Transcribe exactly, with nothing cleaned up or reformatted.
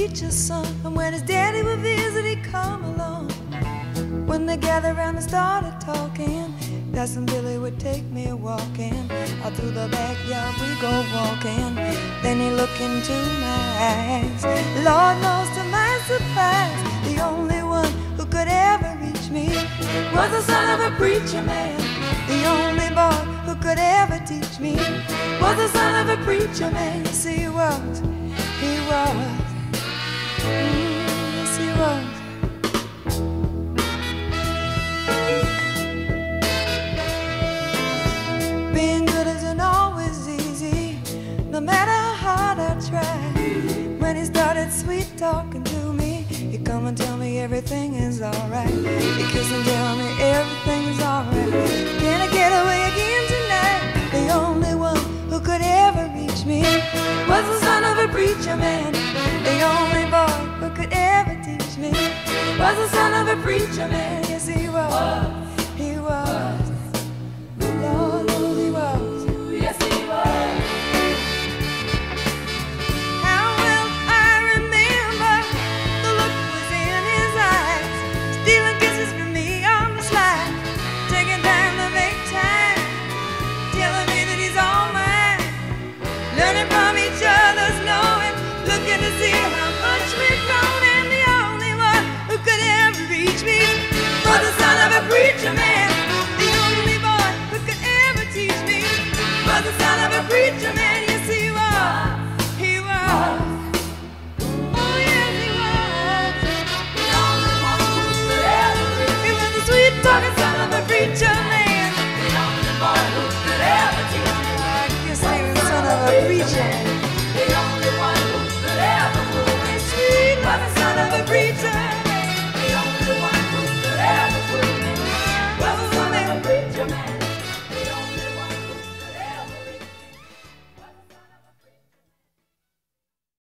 preacher's son, and when his daddy would visit, he'd come along. When they gathered around and started talking, Cousin Billy would take me walking. Out through the backyard we go walking. Then he looked into my eyes. Lord knows to my surprise, the only one who could ever reach me was the son of a preacher man. The only boy who could ever teach me was the son of a preacher man. Yes, he was, he was, mm, yes, he was. Being good isn't always easy, no matter how hard I try. When he started sweet talking to me, he'd come and tell me everything is alright. He'd kiss and tell me everything is alright. Can I get away again tonight? The only one who could ever reach me was the son of a preacher man. The only boy who could ever teach me was the son of a preacher man. Yes, he was, he was. Lord knows he was. Yes, he was. How well I remember the look was in his eyes, stealing kisses from me on the slide, taking time to make time, telling me that he's all mine, learning from each other's knowing, looking to see how much we've grown. And the only one who could ever reach me was the son of a preacher man. The only boy who could ever teach me was the son of a preacher man. Yes, he was, he was. Oh, yes, he was. The only one who could ever reach me. He was the sweet talking son of a preacher man. The only boy who could ever teach me. I guess he was the son of a preacher.